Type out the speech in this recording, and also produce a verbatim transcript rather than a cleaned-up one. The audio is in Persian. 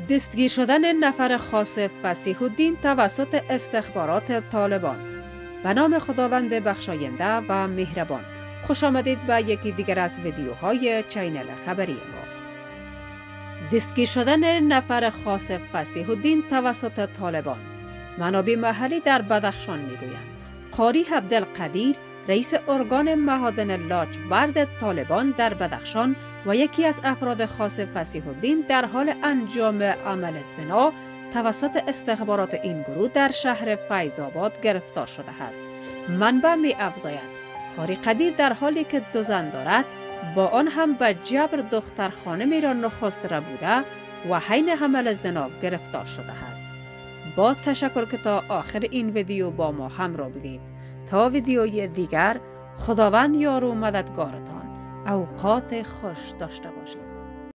دستگیر شدن نفر خاص فصیح الدین توسط استخبارات طالبان. به نام خداوند بخشاینده و مهربان. خوش آمدید به یکی دیگر از ویدیوهای چینل خبری ما. دستگیر شدن نفر خاص فصیح الدین توسط طالبان. منابع محلی در بدخشان میگویند قاری عبدالقدیر رئیس ارگان معادن لاجورد طالبان در بدخشان و یکی از افراد خاص فصیح الدین در حال انجام عمل زنا توسط استخبارات این گروه در شهر فیض آباد گرفتار شده است. منبع می افزاید قاری قدیر در حالی که دو زن دارد با آن هم به جبر دختر خانمی را نخست را بوده و حین عمل زنا گرفتار شده است. با تشکر که تا آخر این ویدیو با ما همراه بودید. تا ویدیوی دیگر خداوند یار و مددگارتان. اوقات خوش داشته باشید.